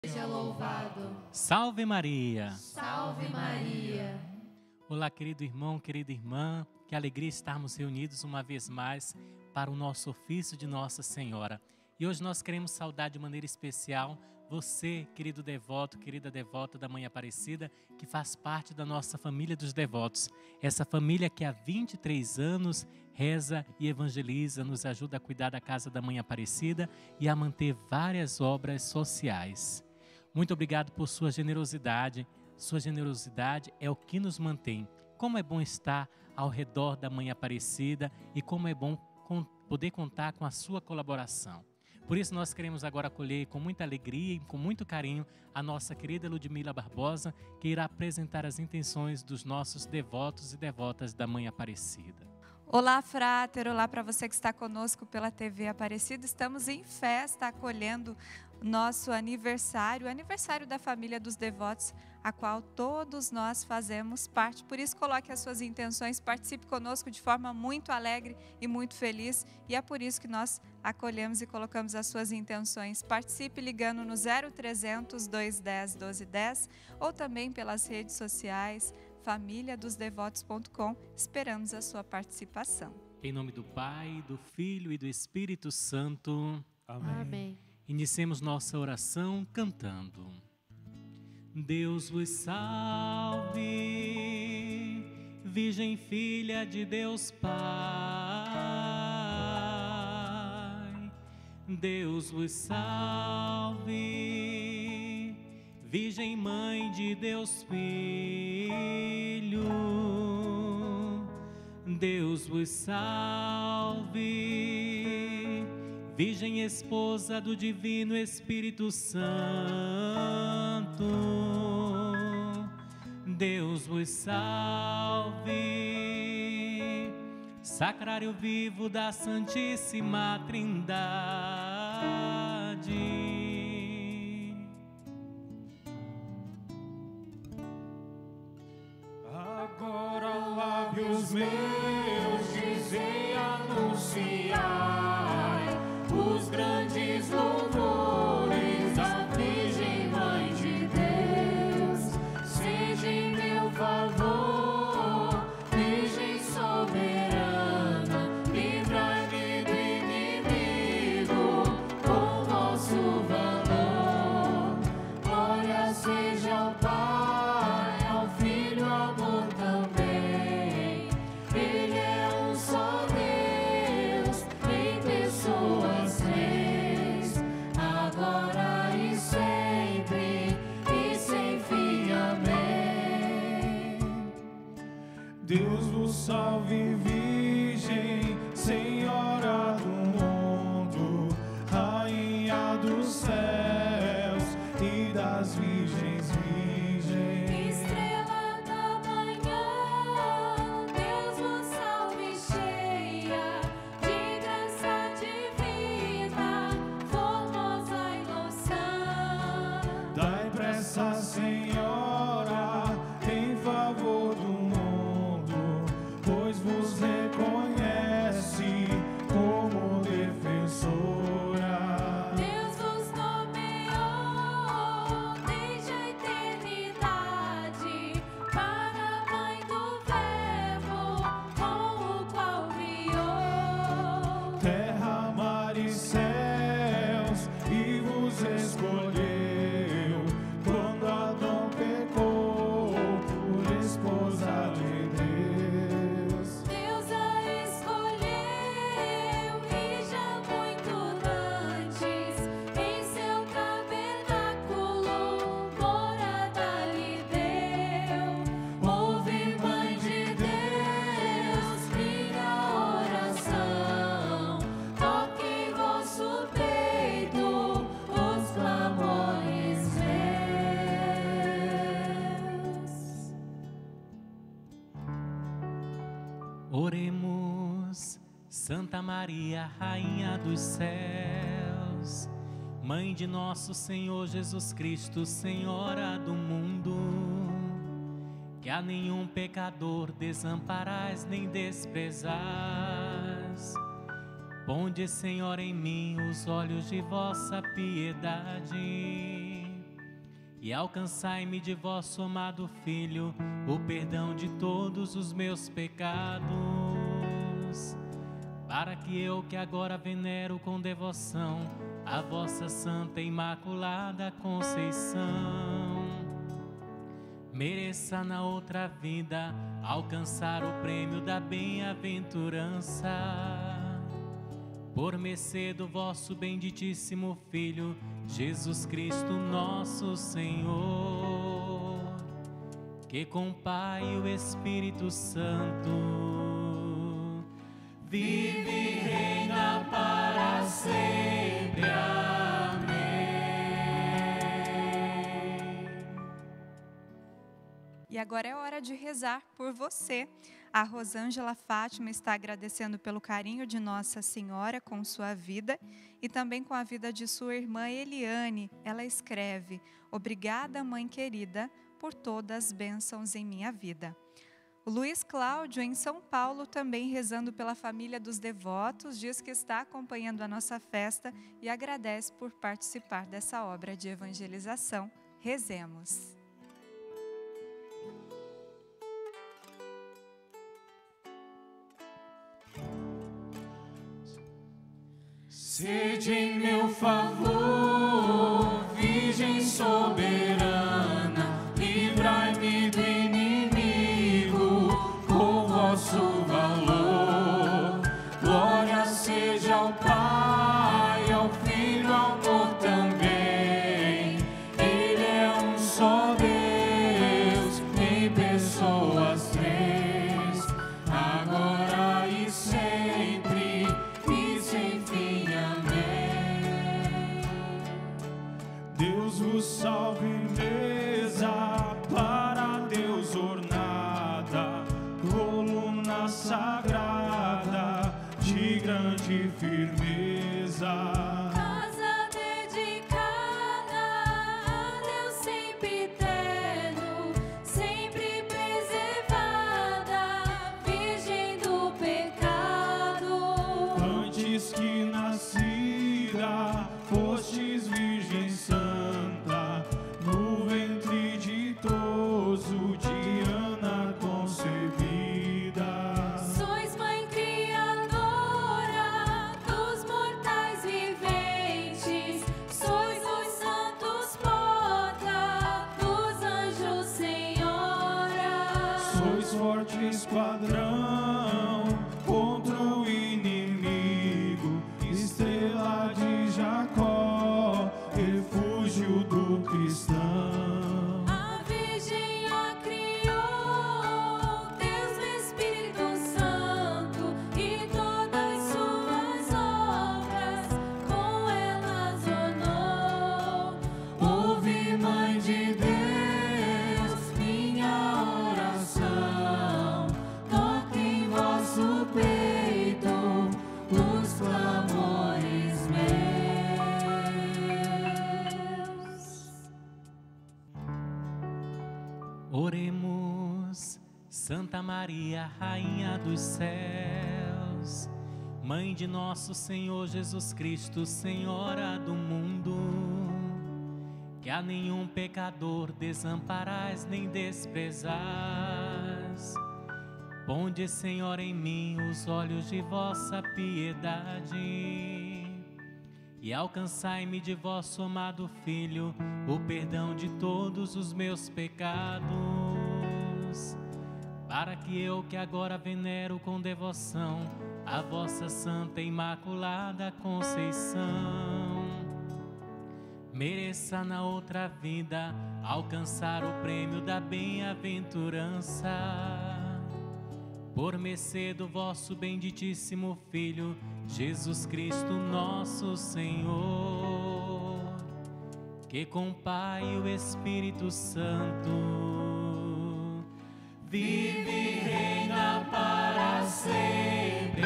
Seja louvado. Salve Maria. Salve Maria. Olá, querido irmão, querida irmã. Que alegria estarmos reunidos uma vez mais para o nosso ofício de Nossa Senhora. E hoje nós queremos saudar de maneira especial você, querido devoto, querida devota da Mãe Aparecida, que faz parte da nossa família dos devotos. Essa família que há 23 anos reza e evangeliza, nos ajuda a cuidar da casa da Mãe Aparecida e a manter várias obras sociais. Muito obrigado por sua generosidade. Sua generosidade é o que nos mantém. Como é bom estar ao redor da Mãe Aparecida e como é bom poder contar com a sua colaboração. Por isso nós queremos agora acolher com muita alegria e com muito carinho a nossa querida Ludmila Barbosa, que irá apresentar as intenções dos nossos devotos e devotas da Mãe Aparecida. Olá, fráter, olá para você que está conosco pela TV Aparecida. Estamos em festa, acolhendo nosso aniversário, o aniversário da família dos devotos, a qual todos nós fazemos parte. Por isso, coloque as suas intenções, participe conosco de forma muito alegre e muito feliz. E é por isso que nós acolhemos e colocamos as suas intenções. Participe ligando no 0300 210 1210 ou também pelas redes sociais, famíliadosdevotos.com. Esperamos a sua participação. Em nome do Pai, do Filho e do Espírito Santo. Amém. Amém. Iniciemos nossa oração cantando. Deus vos salve, Virgem Filha de Deus Pai. Deus vos salve, Virgem Mãe de Deus Filho. Deus vos salve, Virgem Esposa do Divino Espírito Santo. Deus vos salve, Sacrário vivo da Santíssima Trindade. Agora lábios meus dizem anunciar os grandes louvores da Virgem Mãe de Deus. Seja em meu favor, Virgem soberana, livrai-me do inimigo com vosso valor. Glória seja ao Pai, ao Filho, ao amor também. Ele é um só Deus, em pessoas três, agora e sempre, e sem fim. Amém. Deus vos salve, Virgem, Senhora do mundo, Rainha dos céus e das virgens, Virgem. Estrela da manhã, Deus vos salve, cheia de graça divina, formosa ilusão. Dai pressa, Senhora, em favor do mundo, pois vos reconhece como defensora. Deus vos nomeou desde a eternidade para a Mãe do Verbo, com o qual criou Terra, mar e céus, e vos escolheu quando Adão pecou por esposa de Deus. Deus a escolheu e já muito antes em seu tabernáculo morada lhe deu. Ouve, Mãe de Deus, minha oração, toque em vosso peito os clamores meus. Oremos, Santa Maria, Rainha dos céus, Mãe de nosso Senhor Jesus Cristo, Senhora do mundo, que a nenhum pecador desamparais nem desprezais. Ponde, Senhor, em mim os olhos de vossa piedade e alcançai-me de vosso amado Filho o perdão de todos os meus pecados, para que eu, que agora venero com devoção a vossa Santa e Imaculada Conceição, mereça na outra vida alcançar o prêmio da bem-aventurança, por mercê do vosso benditíssimo Filho, Jesus Cristo nosso Senhor, que com o Pai e o Espírito Santo vive e reina para sempre. Amém. E agora é hora de rezar por você. A Rosângela Fátima está agradecendo pelo carinho de Nossa Senhora com sua vida e também com a vida de sua irmã Eliane. Ela escreve: obrigada, mãe querida, por todas as bênçãos em minha vida. O Luiz Cláudio, em São Paulo, também rezando pela família dos devotos, diz que está acompanhando a nossa festa e agradece por participar dessa obra de evangelização. Rezemos. Sede em meu favor, Virgem soberana, livrai-me do inimigo com vosso valor. Glória seja ao Pai, ao Filho, ao amor também. Ele é um só Deus, em pessoas três, agora e sempre, e sem fim. Deus vos salve, mesa para Deus ornada, coluna sagrada de grande firmeza. Casa dedicada a Deus sempre eterno, sempre preservada, virgem do pecado. Antes que nascida, fostes Virgem Santa, no ventre ditoso de Ana concebida. Sois mãe criadora dos mortais viventes, sois os santos porta dos anjos, Senhora. Sois forte esquadrão contra o inimigo, estrela de Jacó, refúgio do cristão. A Virgem a criou, Deus o Espírito Santo, e todas suas obras com elas ornou. Ouve, Mãe de Deus, minha oração, toque em vosso peito os clamores meus. Oremos. Santa Maria, Rainha dos céus, Mãe de nosso Senhor Jesus Cristo, Senhora do mundo, que a nenhum pecador desamparais nem desprezais. Ponde, Senhor, em mim os olhos de vossa piedade e alcançai-me de vosso amado Filho o perdão de todos os meus pecados, para que eu, que agora venero com devoção a vossa Santa e Imaculada Conceição, mereça na outra vida alcançar o prêmio da bem-aventurança, por mercê do vosso benditíssimo Filho, Jesus Cristo nosso Senhor, que com o Pai e o Espírito Santo vive e reina para sempre.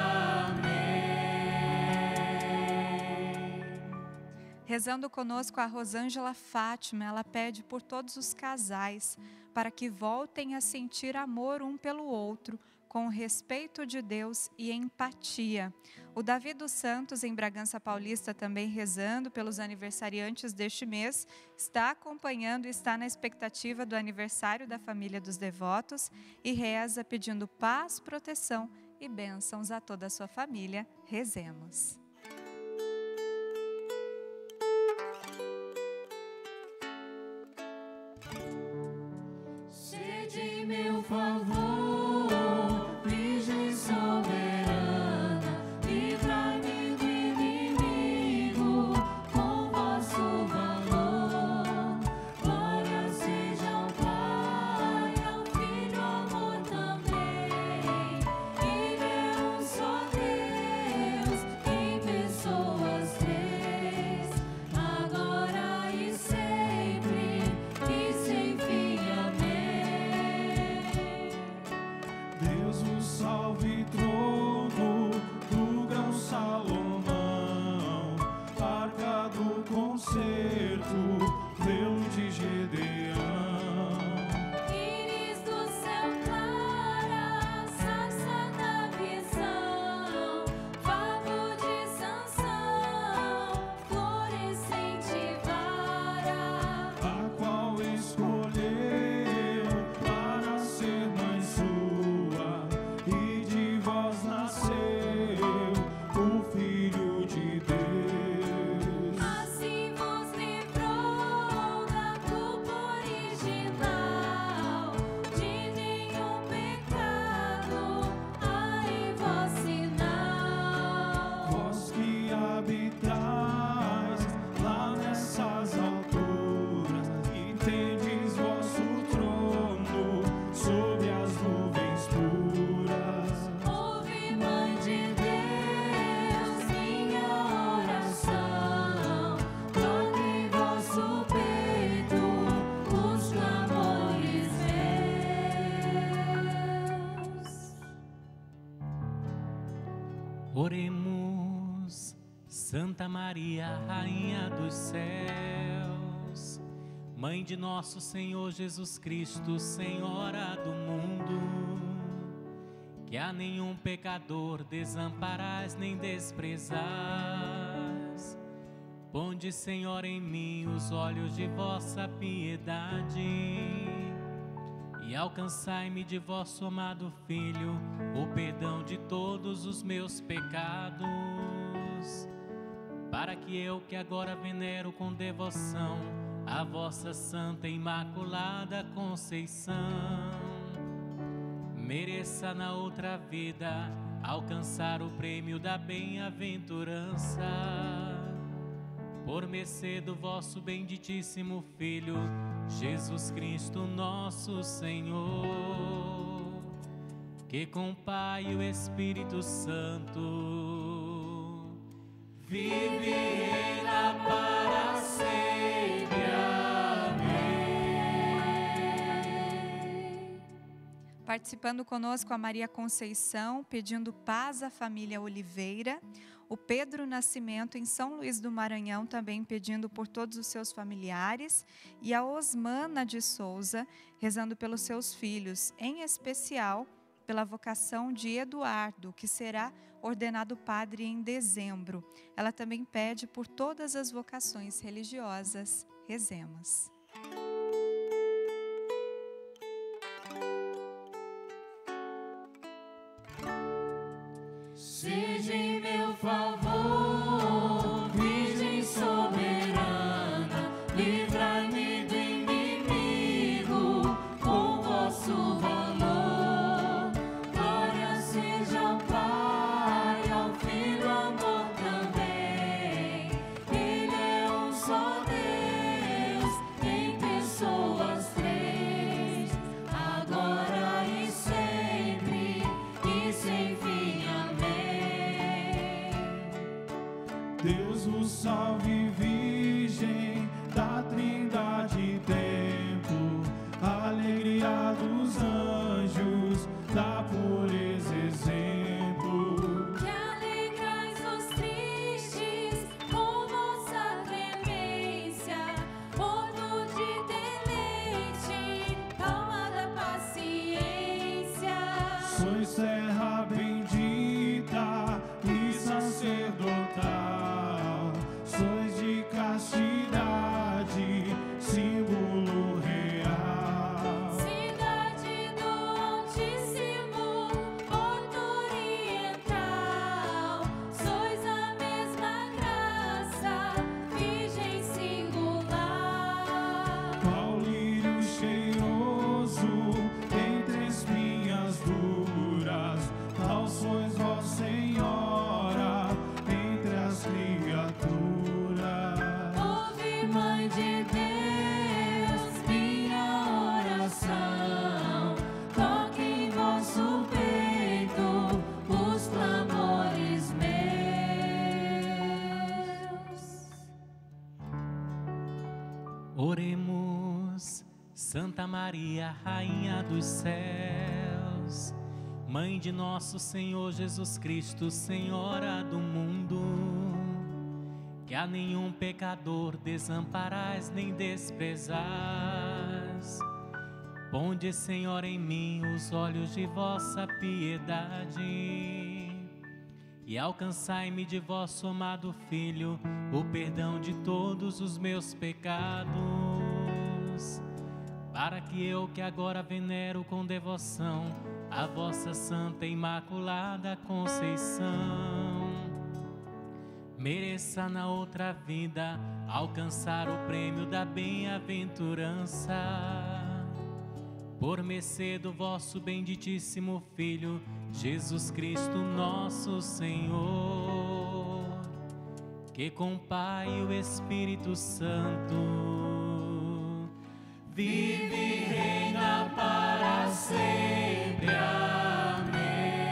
Amém. Rezando conosco a Rosângela Fátima, ela pede por todos os casais, para que voltem a sentir amor um pelo outro, com respeito de Deus e empatia. O Davi dos Santos, em Bragança Paulista, também rezando pelos aniversariantes deste mês, está acompanhando e está na expectativa do aniversário da família dos devotos e reza pedindo paz, proteção e bênçãos a toda a sua família. Rezemos. Sede em meu favor, Virgem soberana, livrai-me do inimigo com vosso valor. Glória seja ao Pai, ao Filho, ao amor também. Ele é um só Deus, em pessoas três, agora e sempre, e sem fim. Amém. Deus o salve, trono do grão Salomão, arca do concerto, leão de Gedeão. Íris do céu clara, sarça da visão, favo de Sansão, florescente vara. A qual escolheu para ser mãe sua, e de vós nasceu o Filho de Deus. Assim vos livrou da culpa original, de nenhum pecado há em vós sinal. Vós que habitais lá nessas alturas, e tendes vosso trono sob as nuvens puras. Ouve, Mãe de Deus, minha oração, toque em vosso peito os clamores meus. Oremos, Santa Maria, Rainha dos céus, Mãe de nosso Senhor Jesus Cristo, Senhora do mundo, que a nenhum pecador desamparais nem desprezais. Ponde, Senhor, em mim os olhos de vossa piedade e alcançai-me de vosso amado Filho o perdão de todos os meus pecados, para que eu, que agora venero com devoção a vossa Santa e Imaculada Conceição, mereça na outra vida alcançar o prêmio da bem-aventurança, por mercê do vosso benditíssimo Filho, Jesus Cristo nosso Senhor, que com o Pai e o Espírito Santo vive e reina para sempre. Amém. Participando conosco a Maria Conceição, pedindo paz à família Oliveira. O Pedro Nascimento, em São Luís do Maranhão, também pedindo por todos os seus familiares. E a Osmana de Souza, rezando pelos seus filhos, em especial pela vocação de Eduardo, que será ordenado padre em dezembro. Ela também pede por todas as vocações religiosas. Rezemos. Seja em meu favor, Virgem soberana, livrai-me do inimigo com vosso valor. Glória seja ao Pai, ao Filho, ao amor também. Ele é um só Deus, em pessoas três, agora e sempre, e sem fim. Deus o salve, Virgem da Trindade tempo, alegria dos anjos, da pureza exemplo. Que alegrais os tristes com vossa clemência, horno de deleite, calma da paciência. Sois Oremos, Santa Maria, Rainha dos céus, Mãe de nosso Senhor Jesus Cristo, Senhora do mundo, que a nenhum pecador desamparais nem desprezais. Ponde, Senhor, em mim os olhos de vossa piedade e alcançai-me de vosso amado Filho o perdão de todos os meus pecados, para que eu, que agora venero com devoção a vossa Santa e Imaculada Conceição, mereça na outra vida alcançar o prêmio da bem-aventurança, por mercê do vosso benditíssimo Filho, Jesus Cristo nosso Senhor, que com o Pai e o Espírito Santo vive e reina para sempre. Amém.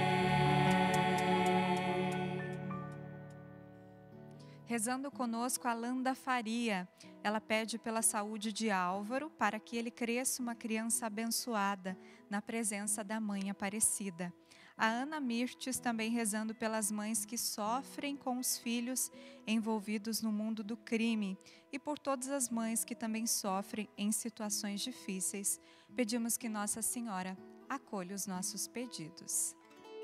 Rezando conosco, a Landa Faria. Ela pede pela saúde de Álvaro, para que ele cresça uma criança abençoada na presença da Mãe Aparecida. A Ana Mirtes também rezando pelas mães que sofrem com os filhos envolvidos no mundo do crime e por todas as mães que também sofrem em situações difíceis. Pedimos que Nossa Senhora acolha os nossos pedidos.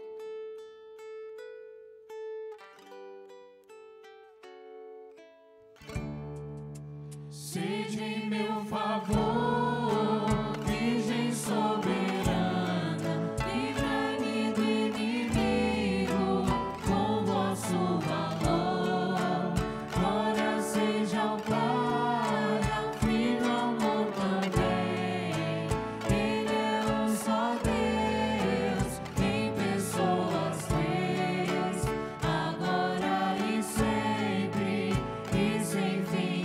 Sede em meu favor, Virgem soberana, livrai-me do inimigo com vosso valor. Glória seja ao Pai, ao Filho, ao amor também. Ele é um só Deus, em pessoas três, agora e sempre, e sem fim.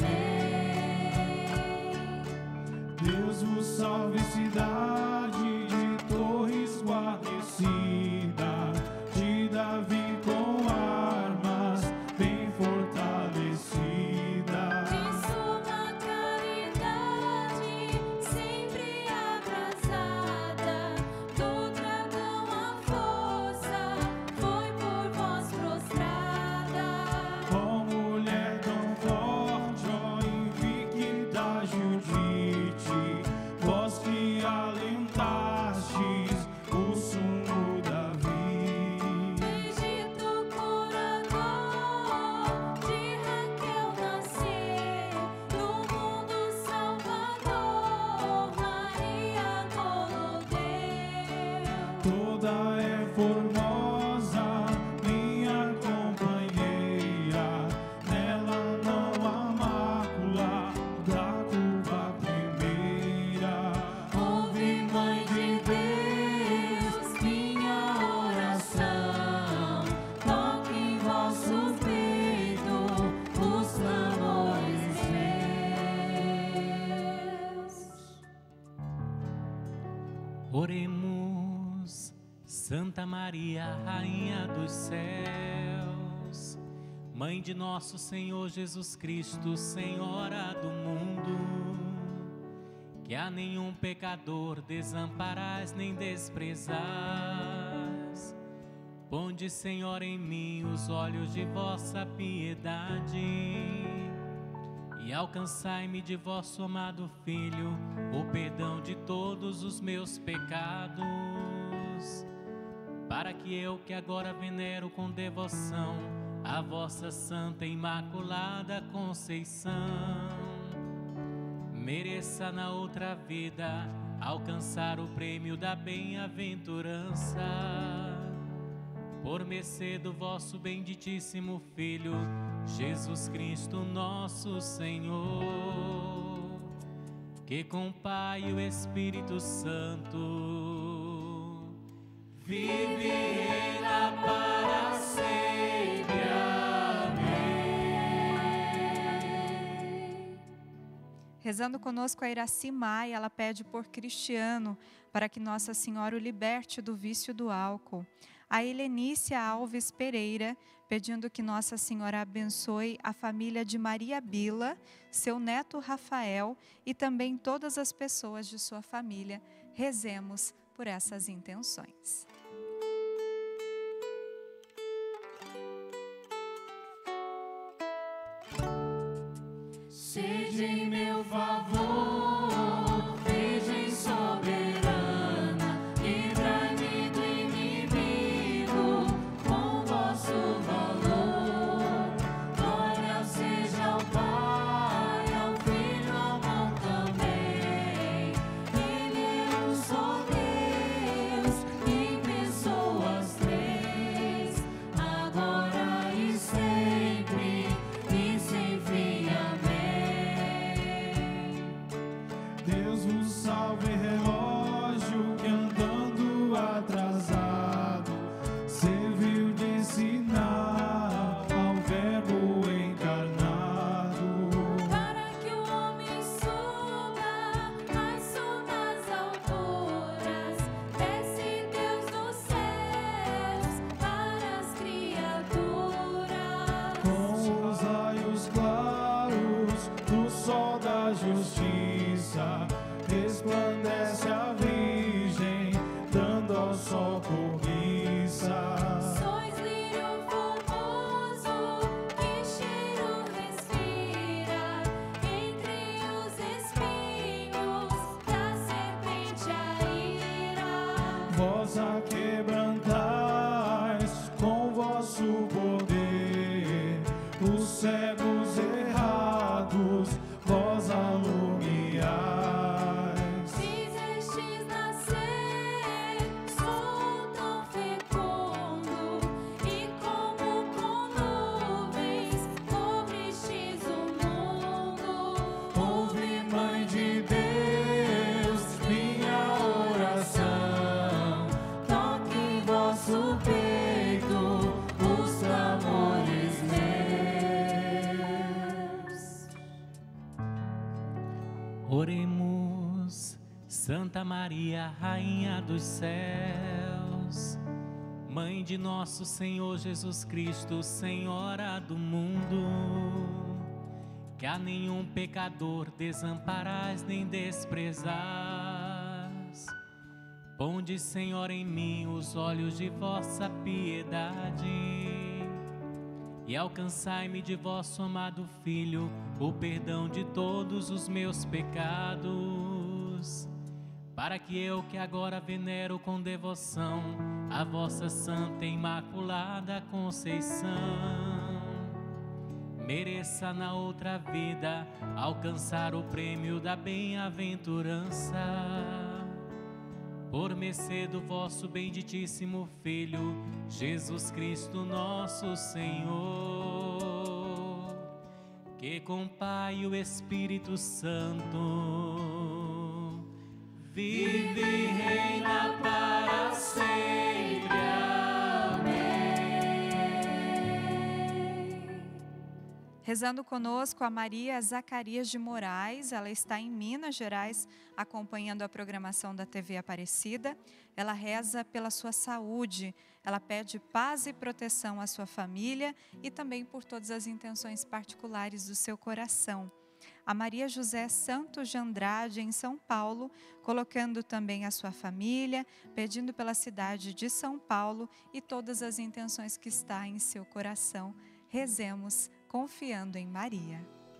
Deus vos salve, cidade de torres guarnecida, de Davi com armas bem fortalecida. De suma caridade, sempre abrasada, do dragão a força foi por vós prostrada. Ó mulher tão forte, ó invicta Judite, vós que alentastes o sumo Davi. Egito curador, de Raquel nasceu, no mundo salvador, Maria Golodeu. Toda é formosa, minha companheira, nela não há mácula da curva primeira. Ouve, Mãe de Deus, minha oração, toque em vosso peito os clamores meus. Oremos, Santa Maria, Rainha dos céus, Mãe de nosso Senhor Jesus Cristo, Senhora do mundo, que a nenhum pecador desamparais nem desprezais. Ponde, Senhor, em mim os olhos de vossa piedade e alcançai-me de vosso amado Filho o perdão de todos os meus pecados, para que eu, que agora venero com devoção a vossa Santa e Imaculada Conceição, mereça na outra vida alcançar o prêmio da bem-aventurança, por mercê do vosso benditíssimo Filho, Jesus Cristo nosso Senhor, que com o Pai e o Espírito Santo vive e reina para sempre. Amém. Rezando conosco a Iraci Maia, ela pede por Cristiano, para que Nossa Senhora o liberte do vício do álcool. a Helenícia Alves Pereira, pedindo que Nossa Senhora abençoe a família de Maria Bila, seu neto Rafael e também todas as pessoas de sua família. Rezemos por essas intenções. Seja em meu favor, Virgem soberana, livrai-me do inimigo com vosso valor. Glória seja ao Pai, ao Filho, ao Amor também. Ele é um só Deus, em pessoas três, agora e sempre, e sem fim. Amém. Deus vos salve, relógio que andando atrasado serviu de sinal ao Verbo encarnado. Para que o homem suba mais altas alturas, desce Deus dos céus para as criaturas. Com os raios claros do sol da justiça, resplandece a Virgem, dando ao sol cobiça. Sois lírio formoso que cheiro respira entre os espinhos da serpente a ira. Vós a quebrantais com vosso poder, os cegos errados, vós alumiais. Fizestes nascer sol tão fecundo e como com nuvens cobristes o mundo. Ouve, Mãe de Deus, minha oração, toque em vosso peito os clamores meus. Oremos, Santa Maria, Rainha dos céus, Mãe de nosso Senhor Jesus Cristo, Senhora do mundo, que a nenhum pecador desamparais nem desprezais. Ponde, Senhor, em mim os olhos de vossa piedade e alcançai-me de vosso amado Filho o perdão de todos os meus pecados, para que eu, que agora venero com devoção a vossa Santa e Imaculada Conceição, mereça na outra vida alcançar o prêmio da bem-aventurança. Por mercê do vosso benditíssimo Filho, Jesus Cristo nosso Senhor, que com o Pai e o Espírito Santo vive e reina para sempre. Amém. Rezando conosco a Maria Zacarias de Moraes, ela está em Minas Gerais, acompanhando a programação da TV Aparecida. Ela reza pela sua saúde, ela pede paz e proteção à sua família e também por todas as intenções particulares do seu coração. A Maria José Santos de Andrade, em São Paulo, colocando também a sua família, pedindo pela cidade de São Paulo e todas as intenções que está em seu coração. Rezemos confiando em Maria.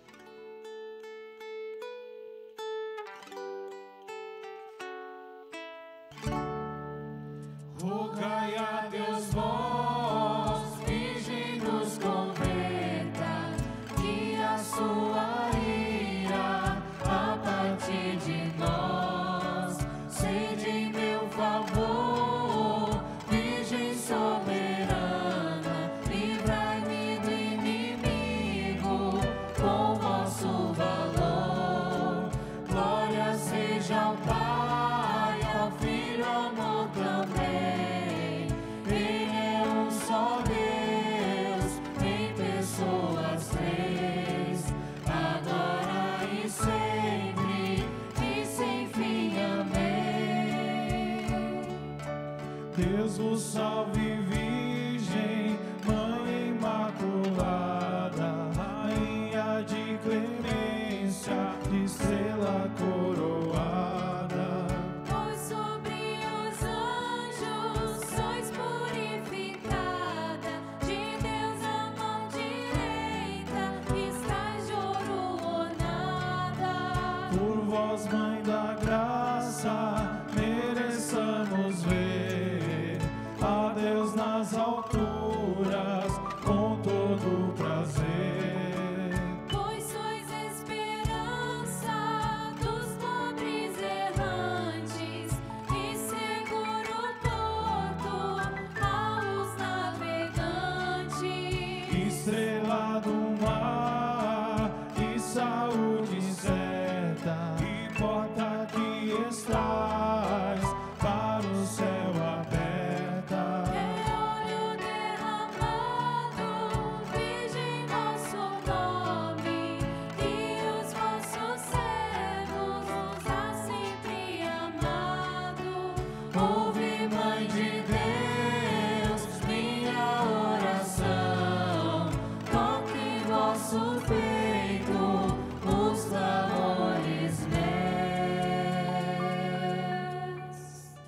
Rogai a Deus vós, Virgem, nos converta, que a sua ira a partir de nós. Sede em meu favor, Virgem soberana, livrai-me do inimigo com vosso valor. Glória seja ao Pai, ao Filho, ao Amor também. Ele é um só Deus, em pessoas três, agora e sempre, e sem fim. Amém. Deus vos salve, Virgem, Mãe Imaculada, Rainha de clemência, de estrela coroada. Pois sobre os anjos sois purificada, de Deus a mão direita está de ouro ornada. Por vós, Mãe da Graça, mereçamos ver a Deus nas alturas, com todo prazer. Pois sois esperança dos pobres errantes e seguro porto aos navegantes. Estrela do mar e saúde certa, e porta que estás para o céu aberta. É óleo derramado, Virgem, vosso nome, e os vossos servos nos há sempre amado. Ouve, Mãe de Deus, minha oração, toque em vosso peito os clamores meus.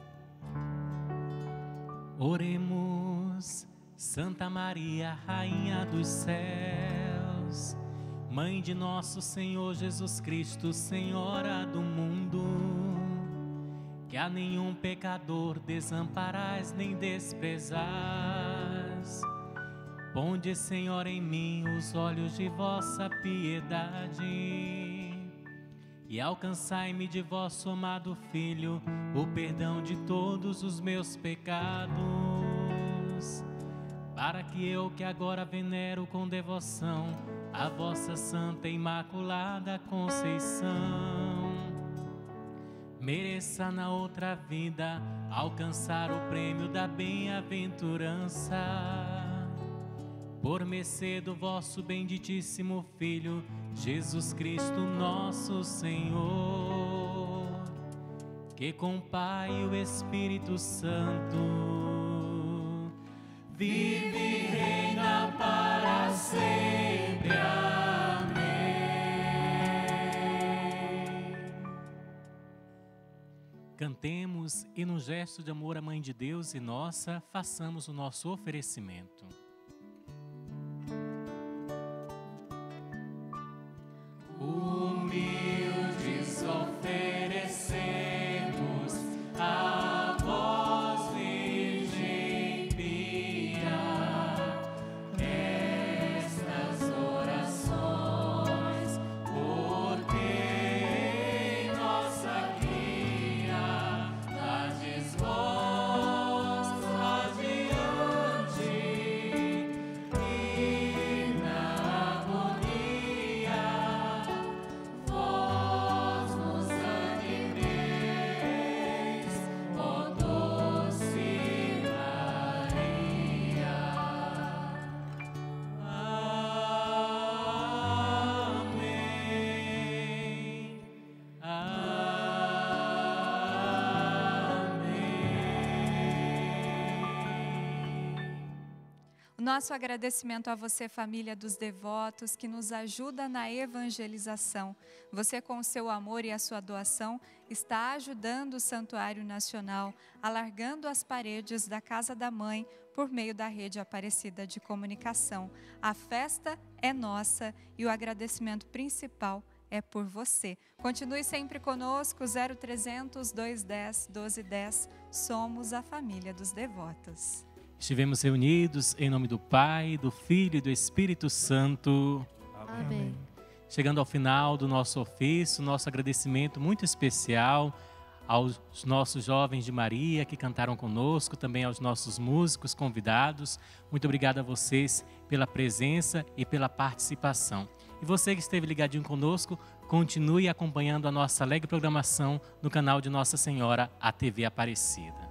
Oremos, Santa Maria, Rainha dos céus, Mãe de nosso Senhor Jesus Cristo, Senhora do mundo, que a nenhum pecador desamparais nem desprezais. Ponde, Senhor, em mim os olhos de vossa piedade e alcançai-me de vosso amado Filho o perdão de todos os meus pecados, para que eu, que agora venero com devoção a vossa Santa e Imaculada Conceição, mereça na outra vida alcançar o prêmio da bem-aventurança, por mercê do vosso benditíssimo Filho, Jesus Cristo nosso Senhor, que com o Pai e o Espírito Santo vive e reina para sempre. Amém. Cantemos e no gesto de amor à Mãe de Deus e nossa, façamos o nosso oferecimento. Humildes oferecemos a vós, Virgem pia, estas orações, porque em nossa cria dades vós adiante, e na agonia vós nos animeis, ó doce Maria. Amém. Amém. O nosso agradecimento a você, família dos devotos, que nos ajuda na evangelização. Você, com o seu amor e a sua doação, está ajudando o Santuário Nacional, alargando as paredes da Casa da Mãe por meio da Rede Aparecida de Comunicação. A festa é nossa e o agradecimento principal é por você. Continue sempre conosco, 0300 210 1210. Somos a família dos devotos. Estivemos reunidos em nome do Pai, do Filho e do Espírito Santo. Amém. Chegando ao final do nosso ofício, nosso agradecimento muito especial aos nossos jovens de Maria que cantaram conosco, também aos nossos músicos convidados. Muito obrigado a vocês pela presença e pela participação. E você que esteve ligadinho conosco, continue acompanhando a nossa alegre programação no canal de Nossa Senhora, a TV Aparecida.